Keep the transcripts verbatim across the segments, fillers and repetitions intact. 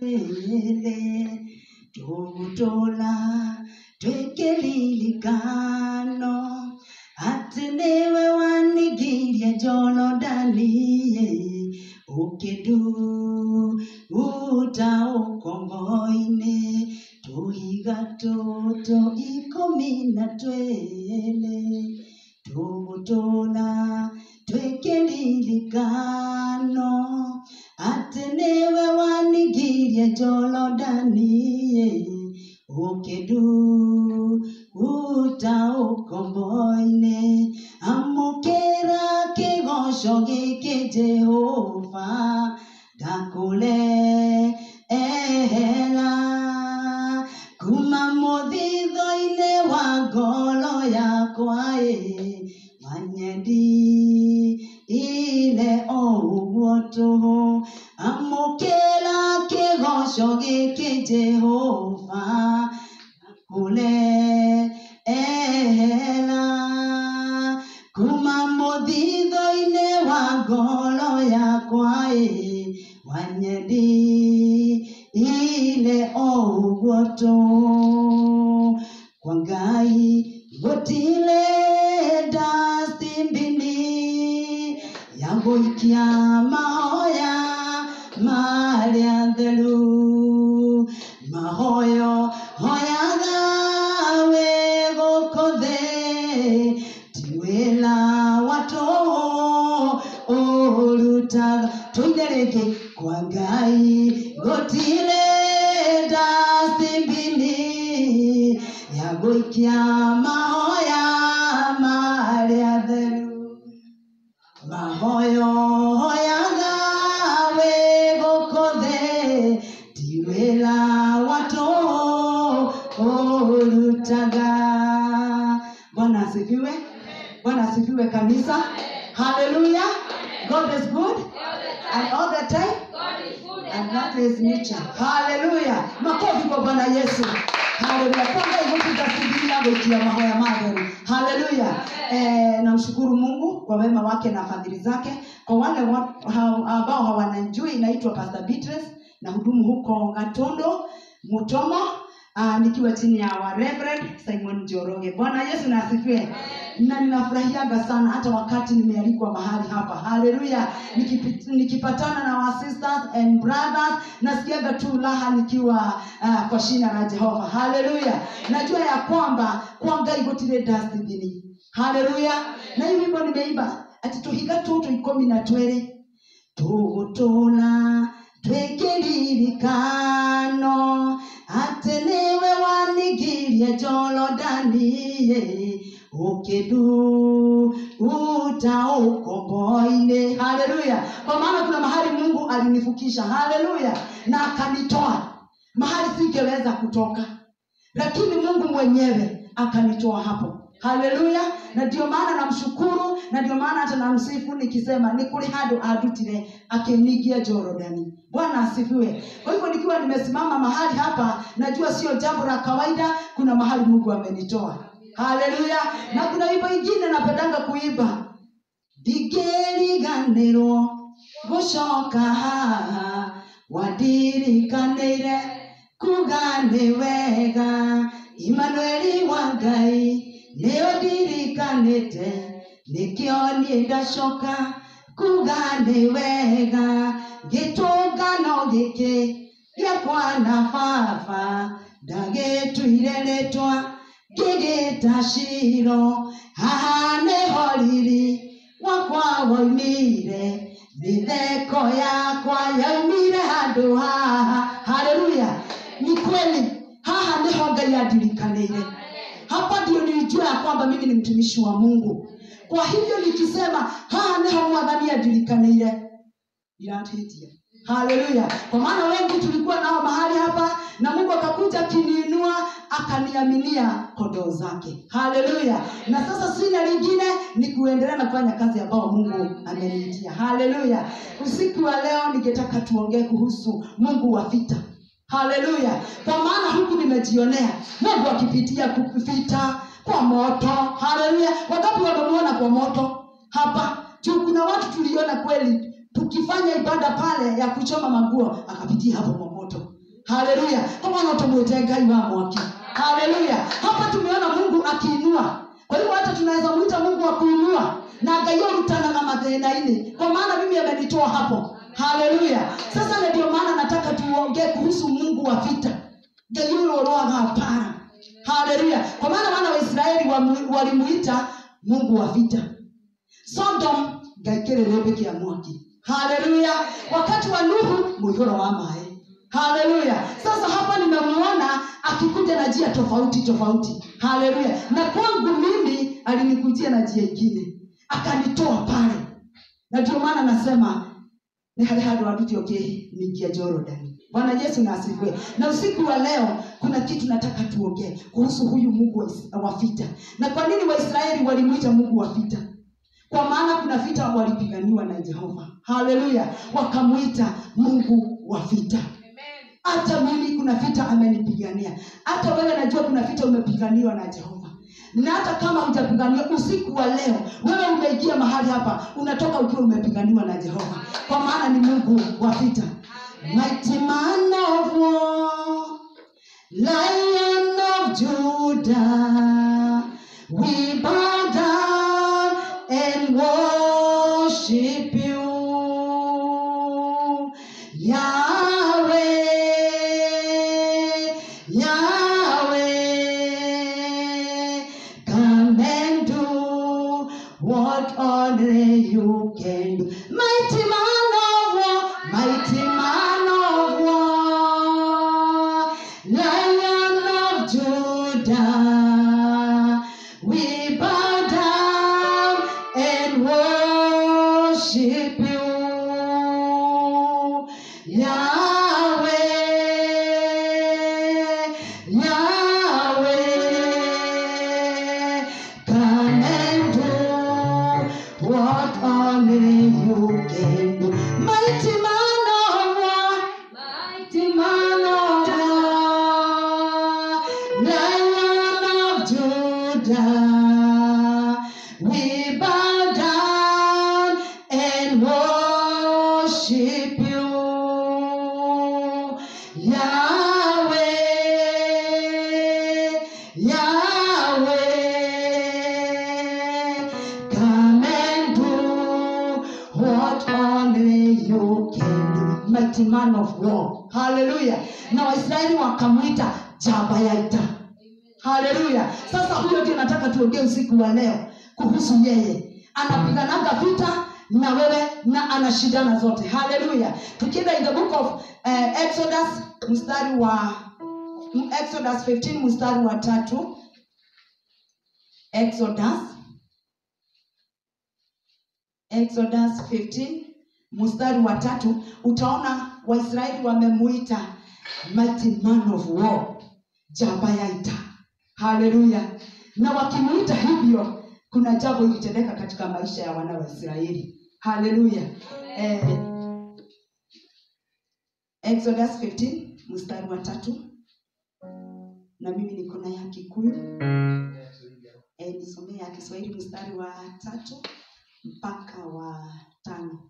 tugutola twekelilikano atinewe wanigirie Jolodani ukedu uta ukomboine tuhiga toto ikumi na twele tugutola twekelilikano atenewe wanigirie Jolodani ukedu uta ukomboine amukera kigosho giki Jehova dakule ehela kuma muthitho-ine wa ngoro yakwa manyendi ile oguo tu amukera kigosho giki Jehova dakule ehela kuma muthitho-ine wa ngoro yakwa wanyendi ile oguo tu kwa Ngai gutile ndastimbini ya guikia mahoya maria theru mahoyo hoyaga we gukothe tiwela watu urutaga tuindereke kwa Ngai gutile ndastimbini ya guikia mahoya maria theru mahoyo hoyaga we gukothe tiwela watu urutaga. Bwana asifiwe. Bwana asifiwe kanisa. Hallelujah. God is good and all the time and that is nature. Hallelujah. Makofi kwa Bwana Yesu. Hallelujah. Kwanza hivyo tutasibilia wekia mahoya magari. Hallelujah. Eh, namshukuru Mungu kwa wema wake na fadhili zake. Kwa wale ambao hawanajui, inaitwa Pst Beatrice na hudumu huko Gatondo Mutomo. Uh, nikiwa chini ya wa Reverend Simon Joroge. Bwana Yesu na asifiwe. Na ninafurahiaga sana hata wakati nimealikwa mahali hapa. Hallelujah. Nikip, nikipatana na wa sisters and brothers nasikiaga tu raha nikiwa uh, kwa shina la Jehova. Hallelujah. Najua ya kwamba kwa Ngai gutire dustbin. Hallelujah. Na hivi wimbo nimeimba ati tuhiga tutu ikumi na twere tugutola twekelilikano atenewe wanigirie Jolodani ukedu uta ukomboine. Hallelujah. Kwa maana kuna mahali Mungu alinifukisha. Hallelujah. Na akanitoa mahali singeweza kutoka, lakini Mungu mwenyewe akanitoa hapo. Hallelujah. Na ndio maana namshukuru, na ndio maana hata namsifu nikisema ni kuli hado adutire akenigia Jolodani. Bwana asifiwe. Kwa hivyo nikiwa nimesimama mahali hapa najua sio jambo la kawaida, kuna mahali Mungu amenitoa. Hallelujah. Na kuna wimbo ingine napendanga kuimba. Digeriganero gushoka haha wadirikanire kugane wega Emmanuel wa Ngai leo dirikanite nikioni ndashoka kugane wega gitungano giki gya kwana fafa ndagetuireretwa gigitashiro hahane horiri wakwa woimire mitheko yakwa yaumire handu haha. Hallelujah. Ni kweli haha niho Ngai adirikanire. Hapa ndio nilijua ya kwamba mimi ni mtumishi wa Mungu. Kwa hivyo nikisema haha niho Mwathani adirikanire iratitia. Hallelujah. Kwa maana wengi tulikuwa nao mahali hapa na Mungu akakuja kiniinua akaniaminia kondoo zake. Hallelujah. Na sasa sina lingine ni kuendelea na kufanya kazi ambayo Mungu ameniitia. Hallelujah. Usiku wa leo ningetaka tuongee kuhusu Mungu wa vita. Hallelujah. Kwa maana huku nimejionea Mungu akipitia kupita kwa moto. Hallelujah. Wangapi wanamuona kwa moto hapa? Tu kuna watu tuliona kweli tukifanya ibada pale ya kuchoma maguo akapitia hapo kwa moto. Haleluya. Kama unatomwita Ngai wa mwaki. Haleluya. Hapa tumeona Mungu akiinua. Kwa hiyo hata tunaweza muita Mungu wa kuinua na Ngai yotana na madhena ile. Kwa maana mimi amenitoa hapo. Haleluya. Sasa ndio maana nataka tuongee kuhusu Mungu wa vita. Ngai yoroaga hapana. Haleluya. Kwa maana wana wa Israeli walimuita Mungu wa vita. Sodom gakererebe kia mwaki. Haleluya. Wakati wa Nuhu muhoro wa mae. Haleluya. Sasa hapa nimemuona akikuja na njia tofauti tofauti. Haleluya. Na kwangu mimi alinikujia na njia nyingine. Akanitoa pale. Na ndio maana nasema ni hali hadi waduti okay nikia Jordan. Bwana Yesu na asifiwe. Na usiku wa leo kuna kitu nataka tuongee kuhusu huyu Mungu wa vita. Na kwa nini Waisraeli walimuita Mungu wa vita? Kwa maana kuna vita walipiganiwa na Jehova. Haleluya. Wakamuita Mungu wa vita. Hata mimi kuna vita amenipigania. Hata wewe najua kuna vita umepiganiwa na Jehova. Na hata kama hujapiganiwa usiku wa leo, wewe umeingia mahali hapa, unatoka ukiwa umepiganiwa na Jehova. Kwa maana ni Mungu wa vita. Mighty man of war, Lion of Judah, we bow down and worship you, Yahweh, Yahweh. Come and do what only you can do. Mighty man of war, mighty man of war, Lion of Judah, we bow down and worship you, Yahweh, Yahweh. Come and do what only you can do. Mighty man of war, mighty man of war, Lion of Judah, we bow down and worship you, Yahweh, Yahweh. Come and do what only you can do. Mighty man of war. Hallelujah. Na Waisraeli wakamuita Jabayaita. Hallelujah. Sasa huyo ndio nataka tuongee usiku wa leo kuhusu yeye. Anapiganaga vita na wewe na anashindana zote. Hallelujah. Tukienda in the book of uh, Exodus mstari wa Exodus fifteen mstari wa tatu. Exodus Exodus fifteen mstari wa tatu, utaona Waisraeli wamemuita mighty man of war, Jabayaita. Haleluya. Na wakimuita hivyo kuna jambo litendeka katika maisha ya wana wa Israeli. Haleluya. Eh, Exodus fifteen mstari wa tatu. Na mimi niko na ya Kikuyu. Eh, nisomee ya Kiswahili mstari wa tatu mpaka wa tano.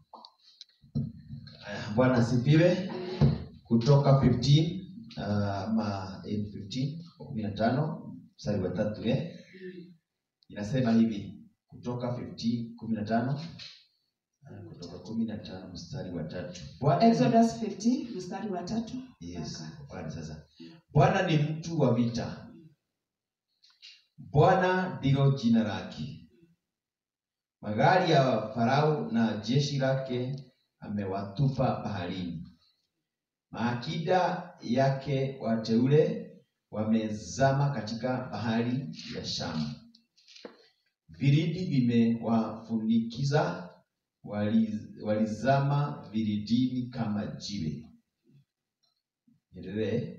Bwana asifiwe. Kutoka fifteen uh, ma fifteen kumi na tano mstari wa tatu eh. Inasema hivi, kutoka fifteen kumi na tano uh, kutoka kumi na tano mstari wa tatu. Bwana Exodus fifteen mstari wa tatu. Yes. Bwana sasa. Bwana ni mtu wa vita. Bwana ndilo jina lake. Magari ya Farao na jeshi lake amewatupa baharini. Maakida yake wateule wamezama katika bahari ya Shamu. Viridi vimewafunikiza, walizama viridini kama jiwe. Endelee.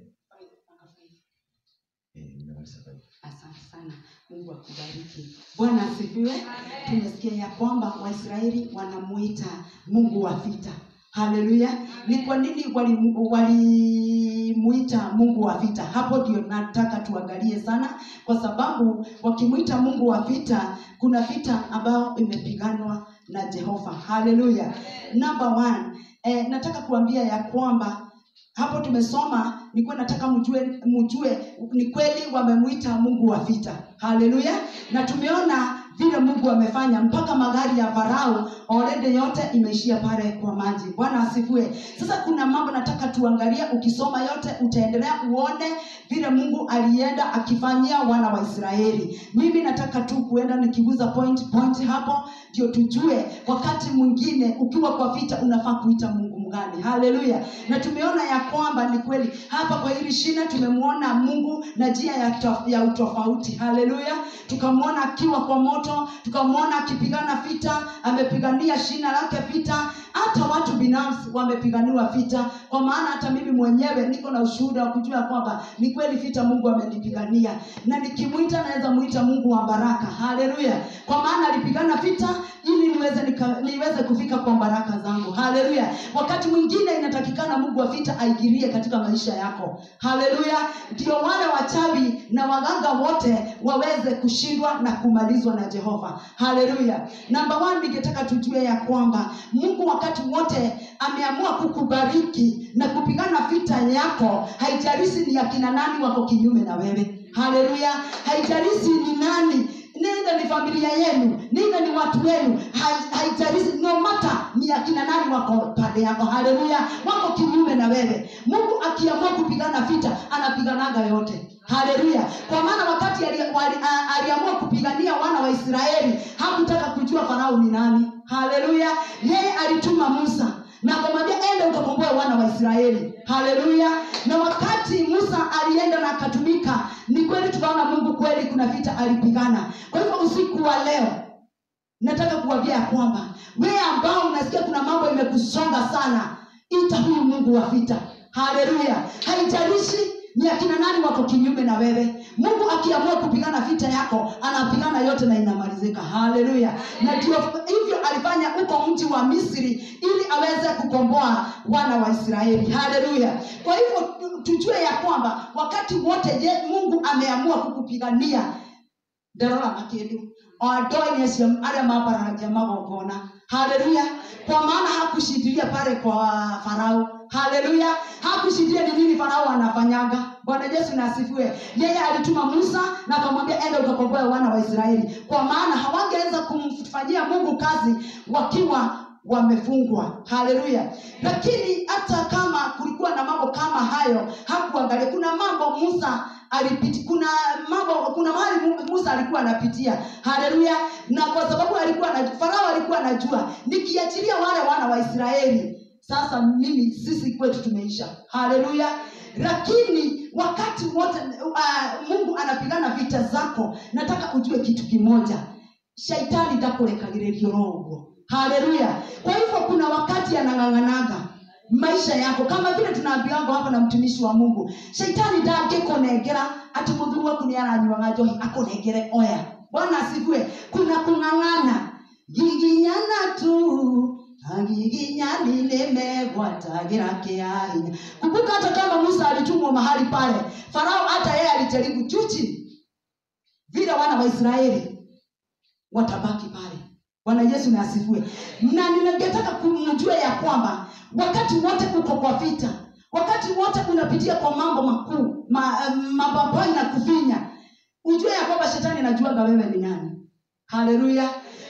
Asante sana. Mungu akubariki. Bwana asifiwe. Tumesikia ya kwamba Waisraeli wanamuita Mungu wa vita. Haleluya. Ni kwa nini walimuita wali Mungu wa vita? Hapo ndio nataka tuangalie sana, kwa sababu wakimuita Mungu wa vita, kuna vita ambayo imepiganwa na Jehova. Haleluya. Number one, eh, nataka kuambia ya kwamba hapo tumesoma, nilikuwa nataka mjue mjue ni kweli wamemuita Mungu wa vita. Haleluya. Na tumeona vile Mungu amefanya mpaka magari ya Farao already yote imeishia pale kwa maji. Bwana asifiwe. Sasa kuna mambo nataka tuangalie, ukisoma yote utaendelea uone vile Mungu alienda akifanyia wana wa Israeli. Mimi nataka tu kuenda nikiguza point point hapo ndio tujue wakati mwingine ukiwa kwa vita unafaa kuita Mungu mgani. Haleluya. Na tumeona ya kwamba ni kweli hapa kwa hili shina tumemuona Mungu na njia ya, ya utofauti. Haleluya. Tukamwona akiwa kwa moto, tukamwona akipigana vita, amepigania shina lake vita. Hata watu binafsi wamepiganiwa vita, kwa maana hata mimi mwenyewe niko na ushuhuda wa kujua kwamba ni kweli vita Mungu amenipigania, na nikimuita naweza muita Mungu wa baraka. Haleluya. Kwa maana alipigana vita ili niweze nika, niweze kufika kwa baraka zangu. Haleluya. Wakati mwingine inatakikana Mungu wa vita aingilie katika maisha yako. Haleluya. Ndio wale wachawi na waganga wote waweze kushindwa na kumalizwa na Jehova. Haleluya. Namba moja, ningetaka tujue ya kwamba Mungu wakati wote ameamua kukubariki na kupigana vita yako. Haijalishi ni akina nani wako kinyume na wewe. Haleluya. Haijalishi ni nani, nenda ni familia yenu, nenda ni watu wenu, haijalishi no matter ni akina nani wako pande yako. Haleluya. Wako kinyume na wewe, Mungu akiamua kupigana vita anapiganaga yote. Haleluya. Kwa maana wakati aliamua kupigania wana wa Israeli hakutaka kujua Farao ni nani. Haleluya. Yeye alituma Musa na kumwambia enda ukakomboe wana wa Israeli. Haleluya. Na wakati Musa alienda na akatumika, ni kweli tukaona Mungu kweli kuna vita alipigana. Kwa hivyo usiku wa leo nataka kuambia kwamba wewe ambao unasikia kuna mambo imekusonga sana, ita huyu Mungu wa vita. Haleluya. Haijalishi ni akina nani wako kinyume na wewe, Mungu akiamua kupigana vita yako anapigana yote na inamalizika. Haleluya. Na ndio hivyo alifanya huko mji wa Misri ili aweze kukomboa wana wa Israeli. Haleluya. Kwa hivyo tujue ya kwamba wakati wote je Mungu ameamua kukupigania darora makedu adoe nyesi ale mabara jamaa wapona. Haleluya. Kwa maana hakushindilia pale kwa Farao. Haleluya. Hakushindilia ni nini Farao anafanyaga. Bwana Yesu na asifiwe. Yeye alituma Musa na akamwambia enda ukakomboe wana wa Israeli, kwa maana hawangeweza kumfanyia Mungu kazi wakiwa wamefungwa. Haleluya. Lakini hata kama kulikuwa na mambo kama hayo hakuangalia. Kuna mambo Musa alipiti, kuna mambo, kuna mahali Musa alikuwa anapitia. Haleluya. Na kwa sababu alikuwa na Farao alikuwa anajua nikiachilia wale wana wa Israeli sasa mimi sisi kwetu tumeisha. Haleluya. Lakini wakati wote uh, Mungu anapigana vita zako, nataka ujue kitu kimoja, shaitani ndakurekagirĩrio roho. Haleluya. Kwa hivyo kuna wakati anang'ang'anaga maisha yako, kama vile tunaambiwa hapa na mtumishi wa Mungu, shaitani ndangĩkũnengera ati mũthuri waku ni aranyua njohi akũnengere oya. Bwana asifiwe. Kuna kung'ang'ana giginyana tu hagiginyani limegwatagira kiahinya. Kumbuka hata kama Musa alitumwa mahali pale, Farao hata yeye alijaribu juchi vile wana wa Israeli watabaki pale. Bwana Yesu na asifiwe. Na ningetaka kumjua ya kwamba wakati wote uko kwa vita, wakati wote unapitia kwa mambo makuu, ma, mambo ambayo inakufinya, ujue ya kwamba shetani anajua wewe ni nani. Haleluya.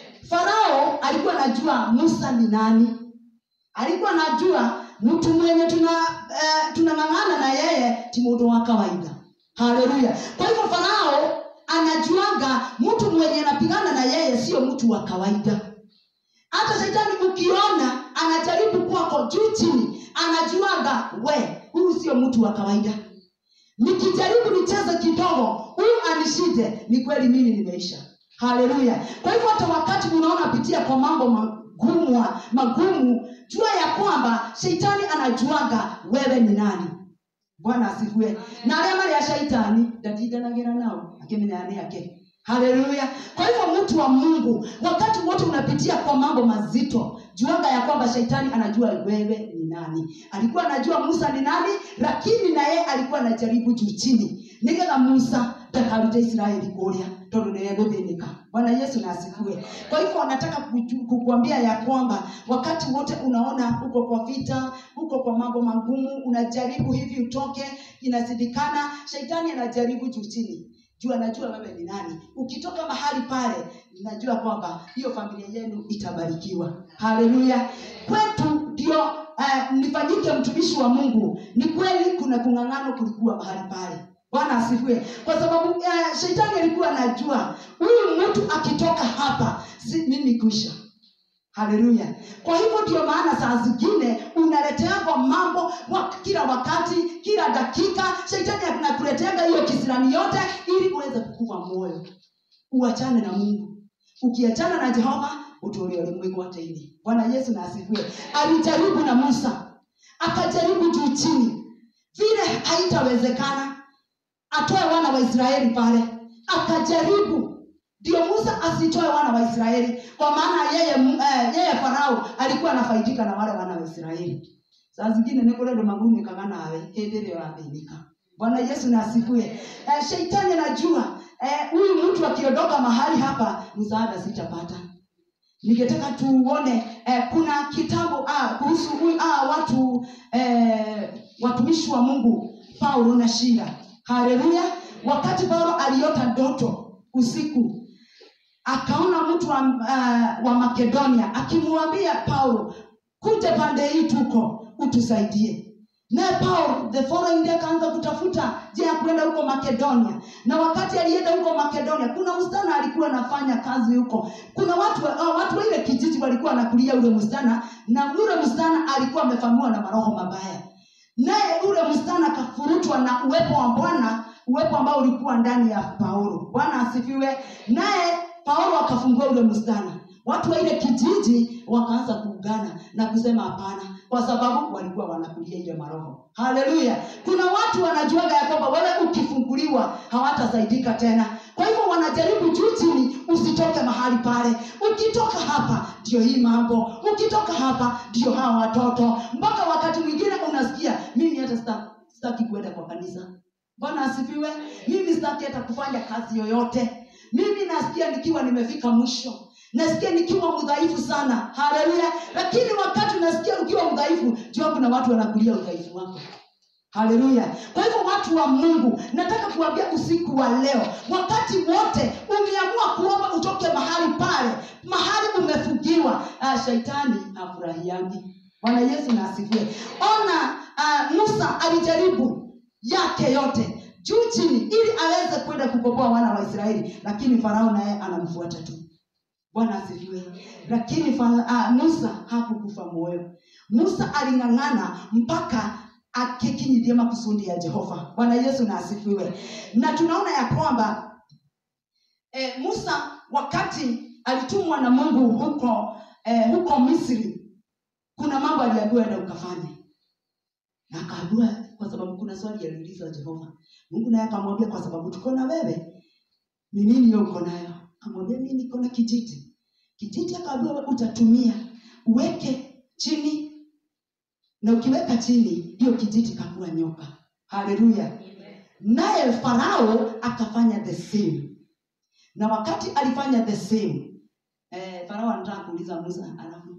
Farao alikuwa anajua Musa ni nani. Alikuwa anajua mtu mwenye tuna uh, tunang'ang'ana na yeye ti mtu wa kawaida. Haleluya. Kwa hivyo Farao anajuaga mtu mwenye anapigana na yeye sio mtu wa kawaida. Hata shetani ukiona anajaribu kwako juu chini, anajuaga we huyu sio mtu wa kawaida. Nikijaribu nicheze kidogo huyu anishinde, ni kweli mimi nimeisha. Haleluya. Kwa hivyo hata wakati unaona pitia kwa mambo magumu magumu, jua ya kwamba shetani anajuaga wewe ni nani. Bwana asifiwe. Na wale mali ya shetani ndatiganagira nao akimenya yake. Haleluya. Kwa hivyo mtu wa Mungu, wakati wote unapitia kwa mambo mazito, juaga ya kwamba shetani anajua wewe ni nani. Alikuwa anajua Musa ni nani, lakini na yeye alikuwa anajaribu juu chini. Nigega Musa takarute Israeli kuria tondu ni eguthinika. Bwana Yesu na asifiwe. Kwa hivyo anataka kukuambia ya kwamba wakati wote unaona uko kwa vita, uko kwa mambo magumu, unajaribu hivi utoke, inasidikana, shetani anajaribu juu chini. Jua anajua wewe ni nani. Ukitoka mahali pale, najua kwamba hiyo familia yenu itabarikiwa. Haleluya. Kwetu ndio uh, nifanyike mtumishi wa Mungu. Ni kweli kuna kung'ang'ano kulikuwa mahali pale. Bwana asifiwe. Kwa sababu uh, shetani alikuwa anajua huyu mtu akitoka hapa si mimi kuisha. Haleluya. Kwa hivyo ndio maana saa zingine unaletea kwa mambo wa kila wakati, kila dakika, shetani anakuletea hiyo kisirani yote ili uweze kukufa moyo. Uachane na Mungu. Ukiachana na Jehova, utolewe ulimwengu wote hili. Bwana Yesu na asifiwe. Alijaribu na Musa. Akajaribu juu chini. Vile haitawezekana atoe wana wa Israeli pale. Akajaribu ndio Musa asitoe wana wa Israeli, kwa maana yeye uh, yeye Farao alikuwa anafaidika na wale wana wa Israeli. Saa zingine niko ndo maguni kagana nawe hende yathĩnika. Bwana Yesu na asifiwe. Uh, shetani anajua huyu uh, mtu akiondoka mahali hapa msaada sitapata. Ningetaka tuone uh, kuna kitabu ah kuhusu ah watu uh, watumishi wa Mungu Paulo na Shila. Haleluya. Wakati Paulo aliota ndoto usiku, akaona mtu wa, uh, wa Makedonia akimwambia Paulo, kuja pande hii tuko utusaidie. Na Paulo the following day akaanza kutafuta je ya kwenda huko Makedonia. Na wakati alienda huko Makedonia, kuna msichana alikuwa anafanya kazi huko. Kuna watu uh, watu wa ile kijiji walikuwa wanakulia ule msichana, na ule msichana alikuwa amefamiwa na maroho mabaya. Naye ule msichana kafurutwa na uwepo wa Bwana, uwepo ambao ulikuwa ndani ya Paulo. Bwana asifiwe. Naye Paulo akafungua ule msichana. Watu wa ile kijiji wakaanza kuungana na kusema hapana, kwa sababu walikuwa wanakulia ile maroho. Haleluya. Kuna watu wanajuaga ya kwamba wewe ukifunguliwa hawatasaidika tena. Kwa hivyo wanajaribu juu chini usitoke mahali pale. Ukitoka hapa ndio hii mambo. Ukitoka hapa ndio hawa watoto. Mpaka wakati mwingine unasikia mimi hata sitaki sitaki kwenda kwa kanisa. Bwana asifiwe. Mimi sitaki hata kufanya kazi yoyote. Mimi nasikia nikiwa nimefika mwisho. Nasikia nikiwa mdhaifu sana. Haleluya. Lakini wakati unasikia ukiwa mdhaifu, jua kuna watu wanakulia udhaifu wako. Haleluya. Kwa hivyo watu wa Mungu, nataka kuambia usiku wa leo, wakati wote umeamua kuomba utoke mahali pale, mahali umefugiwa, ah, shetani hafurahiangi. Bwana Yesu na asifiwe. Ona uh, Musa alijaribu yake yote juu chini ili aweze kwenda kukomboa wana wa Israeli, lakini Farao naye anamfuata tu. Bwana asifiwe. Lakini uh, Musa hakukufa moyo. Musa aling'ang'ana mpaka akikinyidhia makusudi ya Jehova. Bwana Yesu na asifiwe. Na tunaona ya kwamba eh, Musa wakati alitumwa na Mungu huko eh, huko Misri, kuna mambo aliambiwa ndio ukafanya. Na akaambiwa kwa sababu kuna swali aliulizwa Jehova. Mungu naye akamwambia kwa sababu tuko na wewe, ni nini uko nayo? Akamwambia mimi niko na kijiti. Kijiti akaambiwa utatumia uweke chini, na ukiweka chini hiyo kijiti kakuwa nyoka. Haleluya. Naye Farao akafanya the same. Na wakati alifanya the same, eh, Farao anataka kuuliza Musa, alafu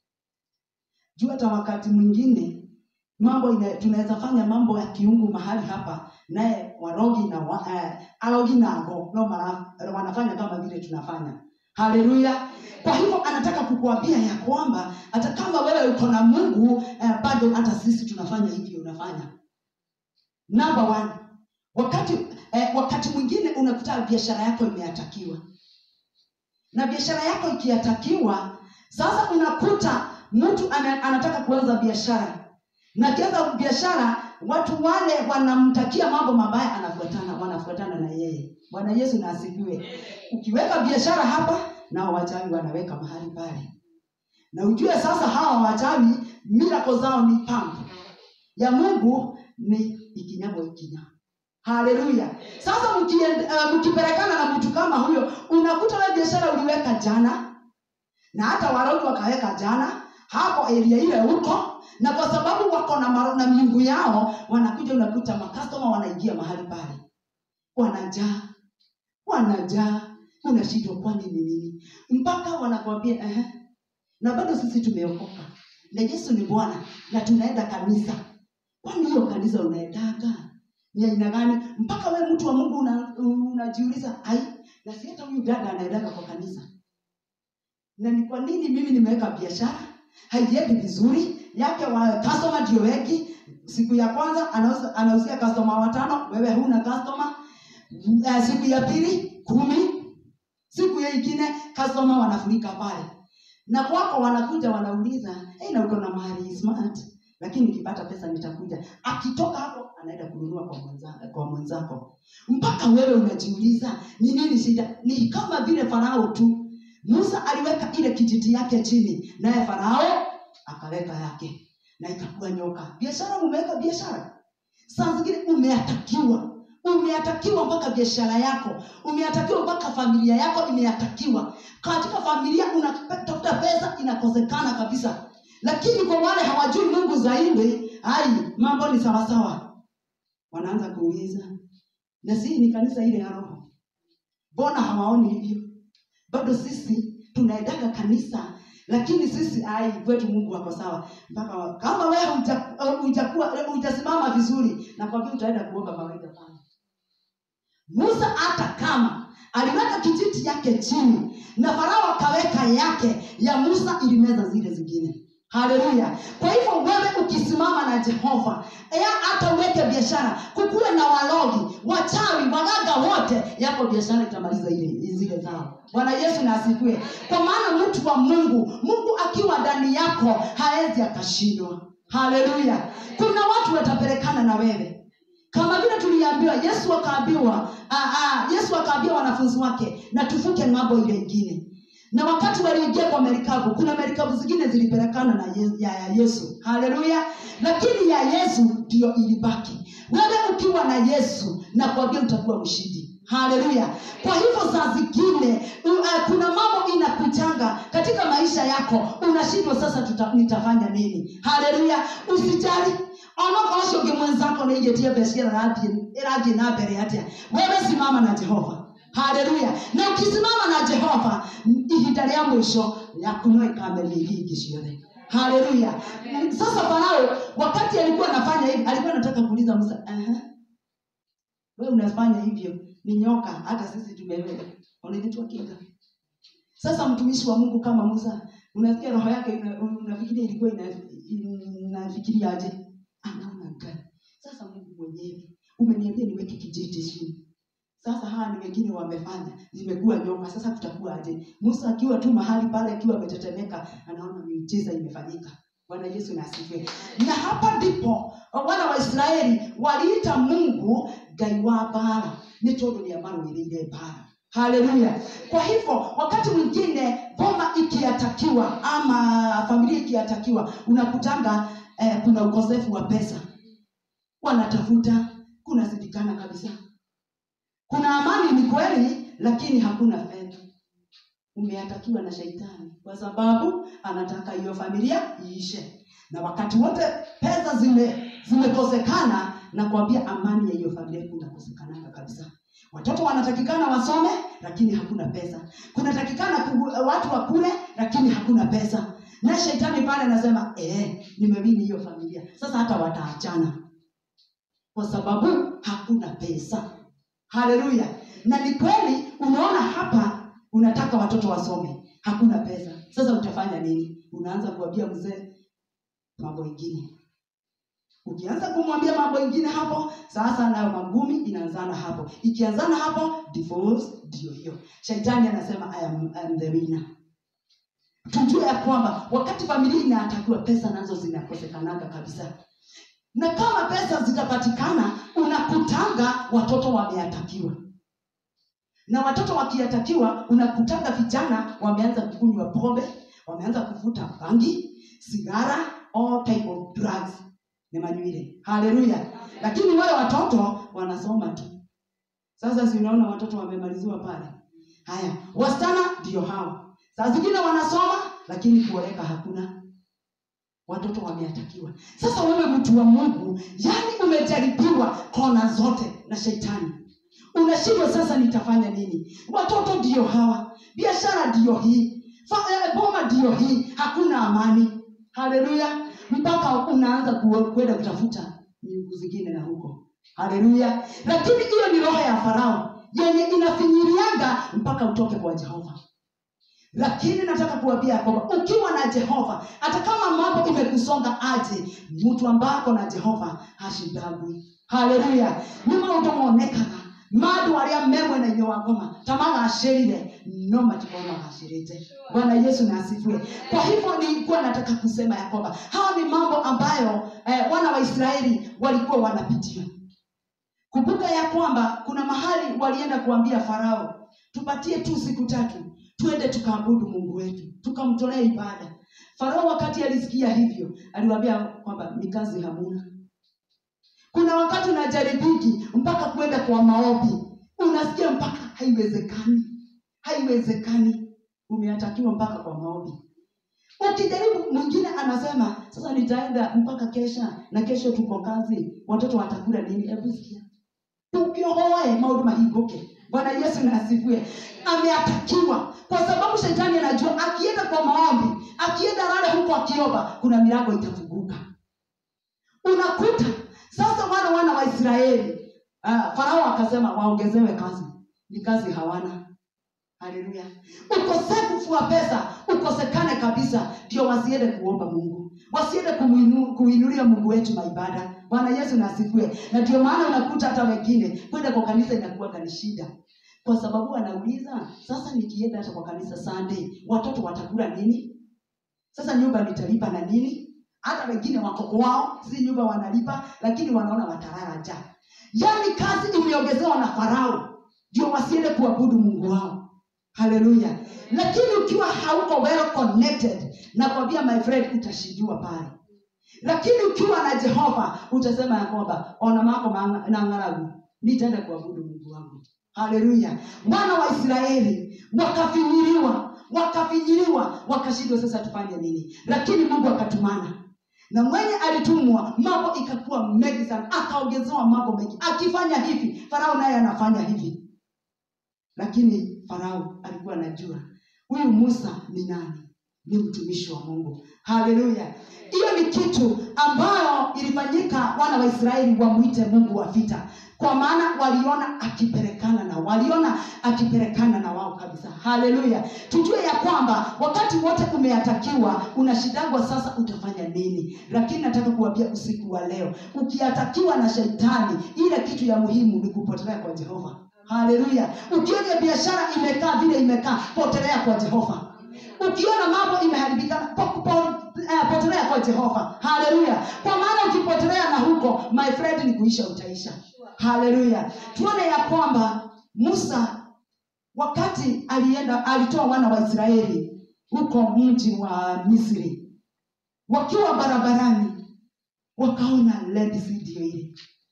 jua hata wakati mwingine mambo ina, tunaweza fanya mambo ya kiungu mahali hapa, naye warogi na wa, eh, arogi na go no mara wanafanya kama vile tunafanya. Haleluya. Kwa hivyo anataka kukuambia ya kwamba hata kama wewe uko na Mungu eh, bado hata sisi tunafanya hivyo unafanya. Number one, wakati eh, wakati mwingine unakuta biashara yako imeatakiwa. Na biashara yako ikiatakiwa, sasa unakuta mtu anataka kuanza biashara. Na kianza biashara, watu wale wanamtakia mambo mabaya, anafuatana, wanafuatana na yeye. Bwana Yesu na asifiwe. Ukiweka biashara hapa, na wachawi wanaweka mahali pale. Na ujue sasa hawa wachawi miracle zao ni pampu. Ya Mungu ni ikinyamo ikinya. Haleluya. Sasa mkipelekana uh, na mtu kama huyo, unakuta wewe biashara uliweka jana, na hata warogi wakaweka jana hapo area ile huko. Na kwa sababu wako na na miungu yao, wanakuja unakuta makastoma wanaingia mahali pale. Wanajaa, wanajaa, unashindwa kwani ni nini? Mpaka wanakuambia eh, na bado sisi tumeokoka na Yesu ni Bwana na tunaenda kanisa. Kwani hiyo kanisa unaendaga ni aina gani? Mpaka wewe mtu wa Mungu unajiuliza una ai, na si hata huyu dada anaendaga kwa kanisa. Na ni kwa nini mimi nimeweka biashara haiendi vizuri? Yake wa customer ndio wengi. Siku ya kwanza anauza anauzia customer watano, wewe huna customer. Uh, siku ya pili kumi. Siku ya nyingine customer wanafurika pale. Na kwako wanakuja wanauliza, "Eh, hey, na uko na mahali smart, lakini nikipata pesa nitakuja." Akitoka hapo anaenda kununua kwa mwenzako, kwa mwenzako. Mpaka wewe unajiuliza, ni nini shida? Ni kama vile Farao tu. Musa aliweka ile kijiti yake chini, naye Farao akaweka yake, na ikakuwa nyoka. Biashara umeweka biashara. Saa zingine umeatakiwa. Umeatakiwa mpaka biashara yako. Umeatakiwa mpaka familia yako imeatakiwa. Katika familia unatafuta pesa inakosekana kabisa. Lakini kwa wale hawajui Mungu zaidi, ai, mambo ni sawa sawa. Wanaanza kuuliza, na si ni kanisa ile ya roho? Mbona hawaoni hivyo? Bado sisi tunaendaga kanisa, lakini sisi ai kwetu Mungu wako sawa. Mpaka kama wewe hujakuwa hujasimama vizuri, na kwa vile utaenda kuomba mawaidha pale. Musa hata kama aliweka kijiti yake chini na Farao akaweka yake, ya Musa ilimeza zile zingine. Haleluya. Kwa hivyo wewe ukisimama na Jehova, ya hata uweke biashara, kukuwe na walogi, wachawi, waganga wote, yako biashara itamaliza ile zile zao. Bwana Yesu na asifiwe. Kwa maana mtu wa Mungu, Mungu akiwa ndani yako haezi akashindwa. Haleluya. Kuna watu watapelekana na wewe. Kama vile tuliambiwa, Yesu akaambiwa, ah ah, Yesu akaambia wanafunzi wake, na tufuke ng'ambo ile nyingine. Na wakati waliingia kwa merikabu, kuna merikabu zingine zilipelekana na ye, ya, ya Yesu. Haleluya. Lakini ya Yesu ndio ilibaki. Wewe ukiwa na Yesu, na kuambia utakuwa mshindi. Haleluya. Kwa hivyo saa zingine uh, kuna mambo inakujanga katika maisha yako, unashindwa sasa tuta, nitafanya nini? Haleluya. Usijali. Ona kwa shoge mwenzako na ijetie beshia radi radi na bere hata. Wewe simama na Jehova. Haleluya. Na ukisimama na Jehova, ihinda rĩa mwisho yaku no ikamenya hiki ciothe. Haleluya. Sasa Farao wakati alikuwa anafanya hivi, alikuwa anataka kuuliza Musa, "Aha. Wewe unafanya hivyo, ni nyoka, hata sisi tumewewe. Unajitoa kinga." Sasa mtumishi wa Mungu kama Musa, unasikia roho yake unafikiria ilikuwa inafikiria aje? Anaona gani? Sasa Mungu mwenyewe umeniambia niweke kijiti chini. Sasa hawa ni wengine wamefanya, zimekuwa nyoka, sasa tutakuwa aje? Musa akiwa tu mahali pale akiwa ametetemeka, anaona miujiza imefanyika. Bwana Yesu na asifiwe. Na hapa ndipo wana wa Israeli waliita Mungu Ngai wa bara. Ni todo ni amano ile bara. Haleluya. Kwa hivyo wakati mwingine boma ikiatakiwa ama familia ikiatakiwa, unakutanga eh, kuna ukosefu wa pesa. Wanatafuta, kuna sidikana kabisa. Kuna amani ni kweli, lakini hakuna fedha. Umeatakiwa na Shetani kwa sababu anataka hiyo familia iishe. Na wakati wote pesa zime zimekosekana, na kuambia amani ya hiyo familia kunakosekana kabisa. Watoto wanatakikana wasome, lakini hakuna pesa. Kunatakikana watu wakule, lakini hakuna pesa. Na Shetani pale anasema, "Eh, nimewini hiyo familia. Sasa hata wataachana kwa sababu hakuna pesa." Haleluya. Na ni kweli, unaona hapa unataka watoto wasome, hakuna pesa. Sasa utafanya nini? Unaanza kuambia mzee mambo mengine. Ukianza kumwambia mambo mengine hapo, sasa nayo magumi inaanzana hapo. Ikianzana hapo, divorce ndio hiyo. Shetani anasema I am, I am the winner. Tujue ya kwamba wakati familia inatakiwa, pesa nazo zinakosekanaga kabisa. Na kama pesa zitapatikana, unakutanga watoto wameatakiwa. Na watoto wakiatakiwa, unakutanga vijana wameanza kukunywa pombe, wameanza kuvuta bangi, sigara, all type of drugs. Ni manywele. Haleluya. Lakini wale watoto wanasoma tu. Sasa si unaona watoto wamemaliziwa pale. Haya, wasichana ndio hao. Sasa zingine wanasoma, lakini kuoleka hakuna. Watoto wameatakiwa. Sasa wewe mtu wa Mungu, yani umejaribiwa kona zote na Shetani. Unashindwa sasa nitafanya nini? Watoto ndio hawa, biashara ndio hii, boma ndio hii, hakuna amani. Haleluya. Mpaka unaanza kwenda kutafuta miungu zingine na huko. Haleluya. Lakini hiyo ni roho ya Farao yenye inafinyirianga mpaka utoke kwa Jehova. Lakini nataka kuambia kwamba ukiwa na Jehova, hata kama mambo imekusonga aje, mtu ambako na Jehova hashindagwi. Haleluya. Nima utomonekana madu walia memwe na nyo wakoma tamaga ashirire no matikoma ashirite. Bwana Yesu na asifiwe. Kwa hivyo nilikuwa nataka kusema ya kwamba hawa ni mambo ambayo eh, wana wa Israeli walikuwa wanapitia. Kumbuka ya kwamba kuna mahali walienda kuambia Farao, tupatie tu siku tatu tuende tukaabudu Mungu wetu, tukamtolea ibada. Farao wakati alisikia hivyo aliwaambia kwamba ni kazi hamuna. Kuna wakati unajaribiki mpaka kwenda kwa maombi, unasikia mpaka haiwezekani. Haiwezekani. Umeatakiwa mpaka kwa maombi. Ukijaribu mwingine anasema sasa nitaenda mpaka Kesha na kesho tuko kazi, watoto watakula nini? Hebu sikia. Tukiohoe maombi mahigoke. Bwana Yesu na asifiwe. Ameatakiwa kwa sababu shetani anajua akienda kwa maombi, akienda rale huko akiomba, kuna milango itafunguka. Unakuta sasa wana wana wa Israeli, uh, Farao akasema waongezewe kazi. Ni kazi hawana. Haleluya. Ukosefu wa pesa ukosekane kabisa ndio wasiende kuomba Mungu. Wasiende kumuinu, kuinulia Mungu wetu maibada. Bwana Yesu na asifiwe. Na ndio maana unakuta hata wengine kwenda kwa kanisa inakuwa ni shida. Kwa sababu anauliza, sasa nikienda hata kwa kanisa Sunday, watoto watakula nini? Sasa nyumba nitalipa na nini? Hata wengine wako kwao, si nyumba wanalipa, lakini wanaona watalala njaa. Yaani kazi imeongezewa na Farao ndio wasiende kuabudu Mungu wao. Haleluya. Lakini ukiwa hauko well connected, na kwambia my friend utashindiwa pale. Lakini ukiwa na Jehova utasema ya kwamba ona mako na ngaragu, nitaenda kuabudu Mungu wangu. Haleluya. Wana wa Israeli wakafinyiliwa, wakafinyiliwa, wakashindwa sasa tufanye nini? Lakini Mungu akatumana. Na mwenye alitumwa mambo ikakuwa mengi sana, akaongezewa mambo mengi. Akifanya hivi, Farao naye anafanya hivi. Lakini Farao alikuwa anajua huyu Musa ni nani? Ni mtumishi wa Mungu. Haleluya. Hiyo ni kitu ambayo ilifanyika wana wa Israeli wamuite Mungu wa vita. Kwa maana waliona akipelekana na waliona akipelekana na wao kabisa. Haleluya. Tujue ya kwamba wakati wote umeatakiwa, unashindagwa sasa utafanya nini? Lakini nataka kuambia usiku wa leo, ukiatakiwa na shetani, ile kitu ya muhimu ni kupotelea kwa Jehova. Haleluya. Ukiona biashara imekaa vile imekaa, potelea kwa Jehova. Ukiona mambo imeharibikana, potelea kwa Jehova. Haleluya. Kwa maana ukipotelea na huko, my friend, ni kuisha utaisha. Haleluya. Tuone ya kwamba Musa wakati alienda alitoa wana wa Israeli huko mji wa Misri, wakiwa barabarani wakaona Red Sea ndio ile.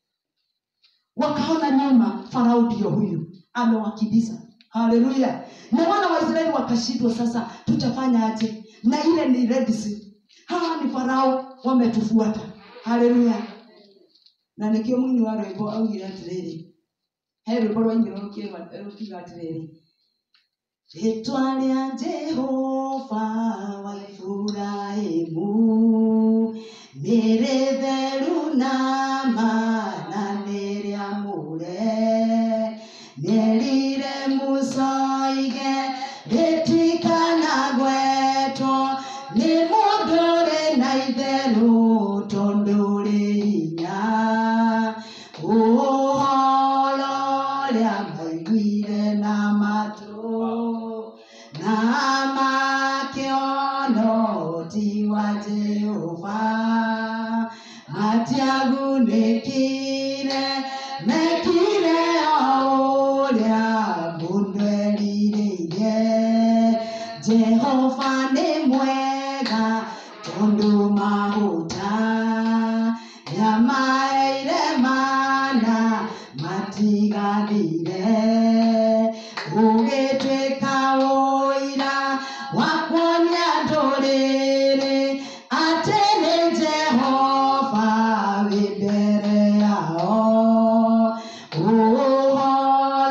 Wakaona nyuma Farao ndio huyu amewakimbiza. Haleluya. Na wana wa Israeli wakashindwa sasa tutafanya aje? Na ile ni Red Sea. Hawa ni Farao wametufuata. Haleluya. Na nikio mwini wa rwimbo au gira atiriri. He rwimbo rwa nyiro kiwa rukiga atiriri. Ritwa ria Jehova wa Efuraimu nĩrĩ theru na mana nĩrĩ amũre nĩrire mũcoige rĩtikanagwetwo nĩ mũndũ ũrĩ na itherũ tondũ rĩ hinya ũhoro ũrĩa maiguire na matũ na makĩona ti wa Jehova matiagunĩkire mekire ũrĩa mũndũ erirĩire. Jehova nĩ mwega tondũ mahuta yamaire mana matiganire ũgĩtuĩka ũira wa kuonia ndũrĩrĩ atĩ nĩ Jehova wĩ mbere yao. Ũhoro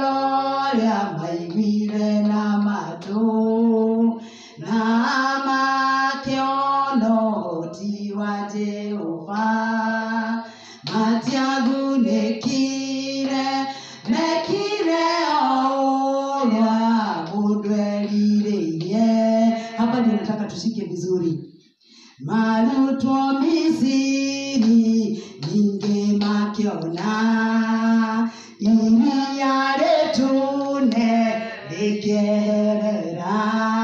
iria letune likerera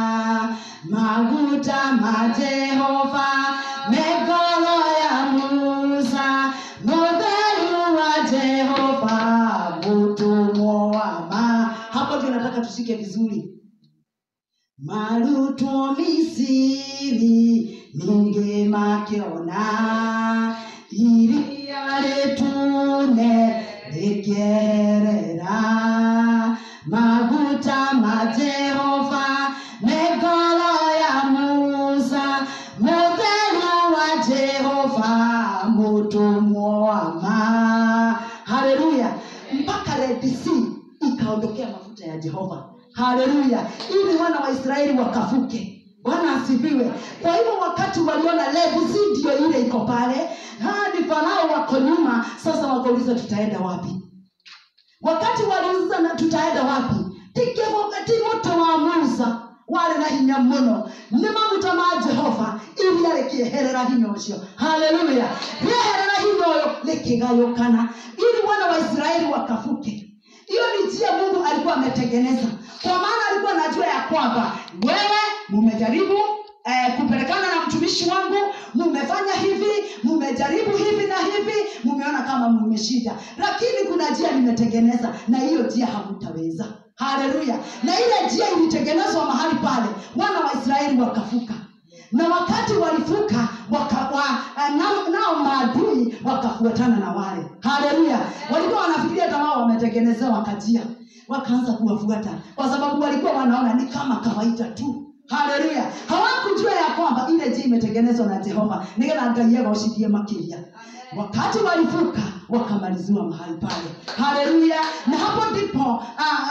maguta ma Jehova megolo ya Musa modelu wa Jehova mutomo wa ma. Hapo ndio nataka tushike vizuri. Maluto Misiri ninge makiona iria letune likerera maguta ma Jehova megolo ya Musa modelu wa Jehova mutomo wa ma. Haleluya. Mpaka Red Sea ikaondokea mafuta ya Jehova. Haleluya. Ili wana wa Israeli wakavuke. Bwana asifiwe. Kwa hivyo wakati waliona Red Sea ndio ile iko pale, hadi Farao wako nyuma, sasa wakauliza tutaenda wapi? Wakati waliuliza na tutaenda wapi? Tike wakati moto wa Musa wale na hinya muno ni maguta ma Jehova ili alekeherera hinyo cio. Haleluya. Yeherera hinyo lekigayokana ili wana wa Israeli wakavuke. Hiyo ni njia Mungu alikuwa ametengeneza. Kwa maana alikuwa anajua ya kwamba wewe mmejaribu eh, kupelekana na mtumishi wangu, mmefanya hivi, mmejaribu hivi na hivi, mmeona kama mmeshinda. Lakini kuna njia nimetengeneza na hiyo njia hamtaweza. Haleluya. Na ile njia ilitengenezwa mahali pale, wana wa Israeli wakavuka. Na wakati walivuka wakawa nao, nao maadui wakafuatana na wale. Haleluya. Walikuwa wanafikiria kama wametengenezewa kajia, wakaanza kuwafuata kwa sababu walikuwa wanaona ni kama kawaida tu. Haleluya. Hawakujua ya kwamba ile njia imetengenezwa na Jehova. Nigena angaiega ushidie makilia. Wakati walivuka wakamaliziwa mahali pale. Haleluya. Na hapo ndipo uh,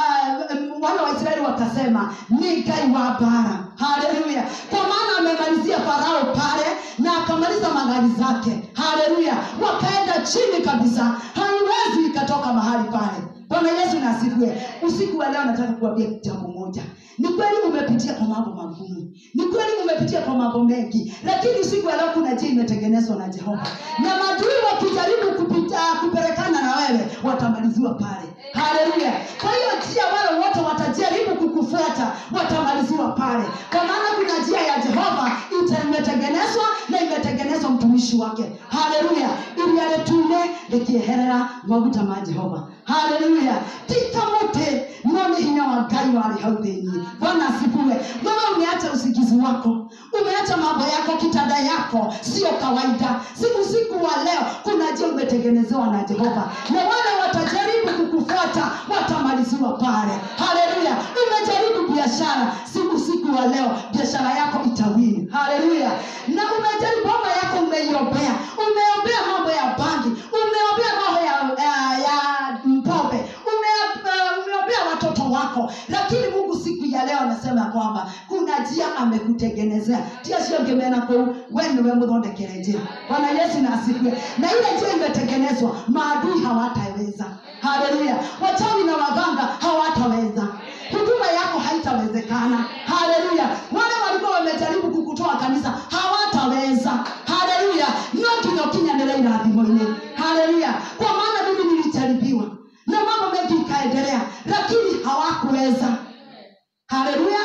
uh, wana wa Israeli wakasema ni Ngai wa bara. Haleluya. Kwa maana amemalizia Farao pale na akamaliza magari zake. Haleluya. Wakaenda chini kabisa. Haiwezi ikatoka mahali pale. Bwana Yesu na asifiwe. Usiku wa leo nataka kuambia jambo moja. Ni kweli umepitia kwa mambo magumu. Ni kweli umepitia kwa mambo mengi. Lakini usiku wa leo kuna njia imetengenezwa na Jehova. Na maadui wakijaribu kupita kupelekana na wewe watamaliziwa pale. Haleluya. Kwa hiyo njia wale wote watajaribu kukufuata watamaliziwa pale. Kwa maana kuna njia ya Jehova imetengenezwa na imetengenezwa mtumishi wake. Haleluya. Ili yale tume likieherera maguta ma Jehova. Haleluya. Tika mote none hinya wa Ngai wale haudeni. Bwana asifiwe. Wewe umeacha usikizi wako, umeacha mambo yako, kitanda yako sio kawaida. Siku siku wa leo kuna njia umetengenezewa na Jehova. Na wale watajaribu kukufuata watamaliziwa pale. Haleluya. Umejaribu biashara, siku siku wa leo biashara yako itawini. Haleluya. Na umejaribu mambo yako umeiombea. Umeombea mambo ya bangi, umeombea mambo ya ya, ya mpombe, umeombea watoto wako. Lakini Mungu siku ya leo anasema kwamba kuna njia amekutengenezea. Tia sio ngemena kwa wewe wewe mthondekereje. Bwana Yesu na asifiwe. Na ile njia imetengenezwa, maadui hawataweza. Haleluya. Wachawi na waganga hawataweza. Huduma yako haitawezekana. Haleluya. Wale walikuwa wamejaribu kukutoa kanisa hawataweza. Haleluya. Nyoki nyokinya ndio radhimoni. Haleluya. Kwa maana mimi nilijaribiwa na mambo mengi ikaendelea, lakini hawakuweza. Haleluya.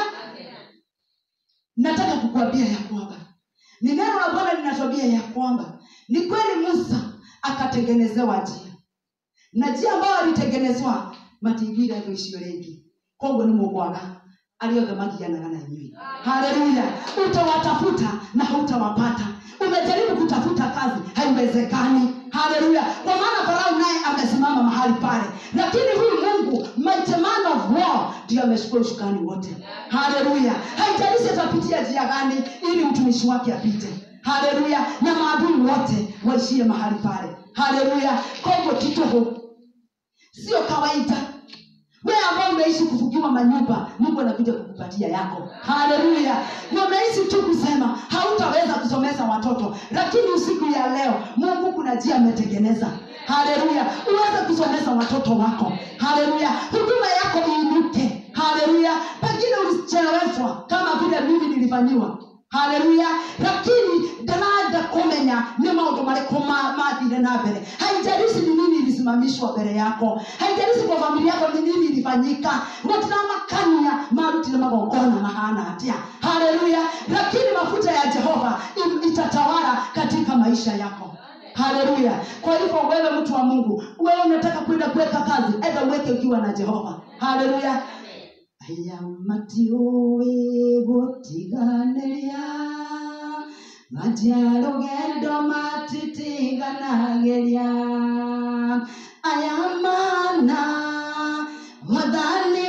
Nataka kukuambia ya kwamba ni neno la Bwana linatuambia ya kwamba ni kweli Musa akatengenezewa njia. Na njia ambayo alitengenezwa matingira ndio ishio lengi. Kongo ni mugwaga aliyoga magiana na nyinyi. Haleluya. Utawatafuta na hautawapata. Umejaribu kutafuta kazi, haiwezekani. Haleluya. Kwa maana Farao naye amesimama mahali pale. Lakini huyu Mungu, mighty man of war, ndiye ameshukua ushukani wote. Haleluya. Haijalishi atapitia njia gani ili mtumishi wake apite. Haleluya. Na maadui wote waishie mahali pale. Haleluya. Kongo kitoho sio kawaida. Wewe ambao umeishi kufukiwa manyumba, Mungu anakuja kukupatia yako. Haleluya. Na umeishi tu kusema hautaweza kusomesha watoto, lakini usiku ya leo Mungu kuna njia ametengeneza. Haleluya. Uweze kusomesha watoto wako. Haleluya. Huduma yako iinuke. Haleluya. Pengine ulicheleweshwa kama vile mimi nilifanywa. Haleluya. Lakini daraja kumenya ni maundu mariko mathire na mbere. Haijalishi ni nini ilisimamishwa mbele yako, haijalishi kwa familia yako ni nini ilifanyika, gutira makanya marutire magongona mahana hatia. Haleluya. Lakini mafuta ya Jehova itatawala katika maisha yako. Haleluya. Kwa hivyo wewe mtu wa Mungu, wewe unataka kwenda kuweka kazi, enda uweke ukiwa na Jehova. Haleluya. Aya matiowe gotiganeria Matiaro gendo matitiganagĩria aya mana wathani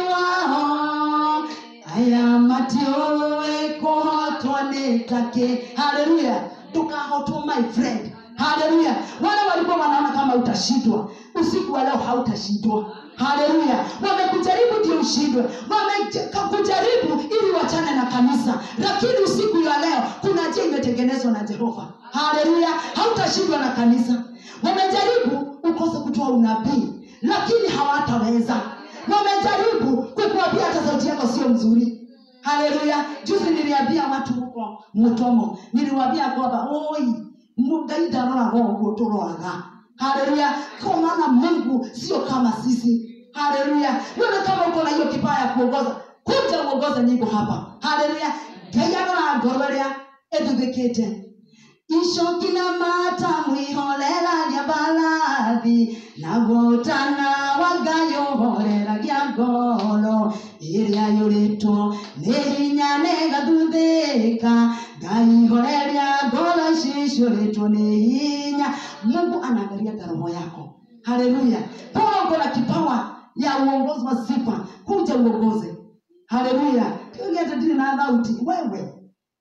wao aya matiowe kũhotwo nĩ take. Haleluya. Tukahotwo my friend. Haleluya. Wale walikuwa wanaona kama utashindwa, usiku wa leo hautashindwa. Haleluya. Wamekujaribu ndio ushindwe, wamekujaribu ili wachane na kanisa, lakini usiku wa leo kuna njia imetengenezwa na Jehova. Haleluya. Hautashindwa na kanisa. Wamejaribu ukose kutoa unabii, lakini hawataweza. Wamejaribu kukuambia hata sauti yako sio nzuri. Haleluya. Juzi niliambia watu huko Mutomo, niliwaambia kwamba oi mugaida rola roho toroaga. Haleluya. Kwa maana Mungu sio kama sisi. Haleluya. Wewe kama uko na hiyo kipawa ya kuongoza, kuja uongoze nyimbo hapa. Haleluya. Gayana na gorelia edukete. Isho kina mata mwiholela ya balabi na gotana wagayo holela ya golo iria yureto nehinyane gadundeka gai holela golo shisho leto nehinya. Mungu anaangalia roho yako. Haleluya. Kwa uko na kipawa ya uongozi wa sifa, kuja uongoze. Haleluya. Kiongea dini na dhauti wewe.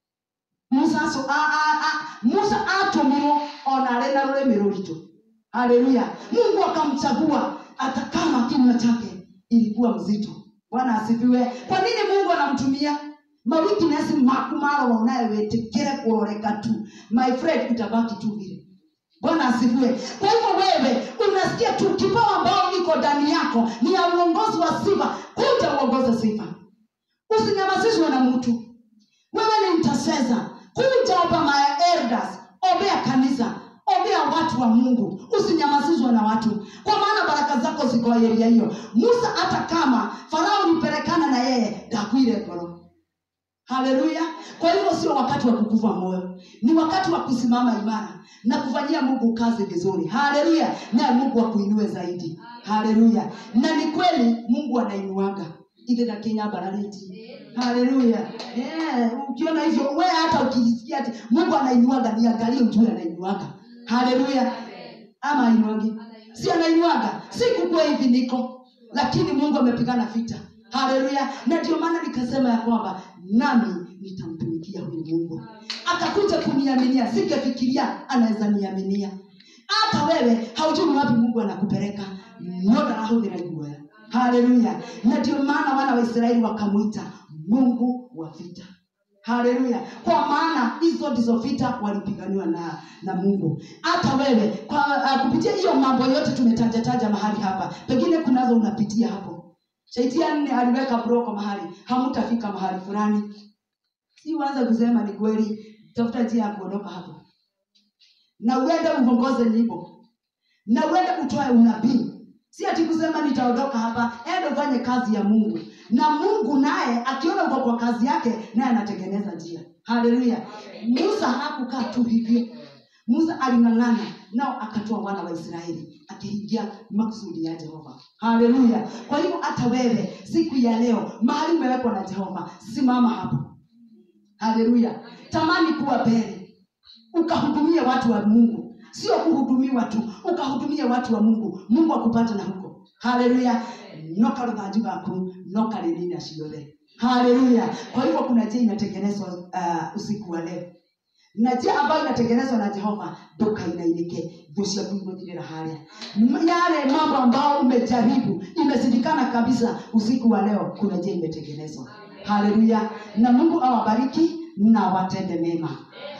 Musa so a a a Musa atumiro onare na ruremi rurito. Haleluya. Mungu akamchagua hata kama kinywa chake ilikuwa mzito. Bwana asifiwe. Kwa nini Mungu anamtumia? Mawiki nasi makumaro unayewetekere kuroreka tu. My friend, utabaki tu vile. Bwana asifiwe. Kwa hivyo wewe unasikia tu kipawa ambao iko ndani yako ni ya uongozi wa sifa, kuja uongoze sifa. Usinyamazishwe na mtu. Wewe ni intercessor. Kuja hapa my elders, ombea kanisa, ombea watu wa Mungu. Usinyamazishwe na watu, kwa maana baraka zako ziko area hiyo. Musa hata kama Farao alipelekana na yeye, dakwire koro. Haleluya. Kwa hivyo sio wakati wa kukufa moyo, ni wakati wa kusimama imara na kufanyia Mungu kazi vizuri. Haleluya. Na Mungu akuinue zaidi. Haleluya. Na ni kweli Mungu anainuaga ile da Kenya barareti. Haleluya. Eh, ukiona hivyo wewe hata ukisikia ati Mungu anainuaga, niangalie ujue anainuaga. Haleluya. Ama ainuagi? Si anainuaga. Si kukua hivi niko, lakini Mungu amepigana vita. Haleluya. Na ndio maana nikasema ya kwamba nami nitamtumikia huyu Mungu. Akakuja kuniaminia, singefikiria anaweza niaminia. Hata wewe haujui wapi Mungu anakupeleka. Ngoja na hodi na jua. Haleluya. Na ndio maana wana wa Israeli wakamuita Mungu wa vita. Haleluya. Kwa maana hizo ndizo vita walipiganiwa na na Mungu. Hata wewe kwa uh, kupitia hiyo mambo yote tumetaja taja mahali hapa, pengine kunazo unapitia hapo. Shaitani aliweka broko mahali, hamtafika mahali fulani. Si uanze kusema ni kweli, tafuta njia ya kuondoka hapo. Na uende uongoze nyimbo. Na uende utoe unabii. Si ati kusema nitaondoka hapa, ende ufanye kazi ya Mungu. Na Mungu naye akiona uko kwa kazi yake, naye anatengeneza njia. Haleluya. Musa hakukaa tu hivyo. Musa aling'ang'ana nao akatoa wana wa Israeli, akiingia maksudi ya Jehova. Haleluya. Kwa hivyo hata wewe siku ya leo mahali umewekwa na Jehova, simama hapo. Haleluya. Tamani kuwa mbele, ukahudumie watu wa Mungu, sio kuhudumiwa tu, ukahudumie watu wa Mungu. Mungu akupate na huko. Haleluya. Noka rudhajiga ku noka lelina shiole. Haleluya. Kwa hivyo kuna njia inatengenezwa uh, usiku wa leo. Na njia ambayo inatengenezwa na Jehova doka inainike vushia kuimudirira hali. Yale mambo ambao umejaribu imeshindikana kabisa, usiku wa leo kuna njia imetengenezwa. Haleluya. Na Mungu awabariki na watende mema.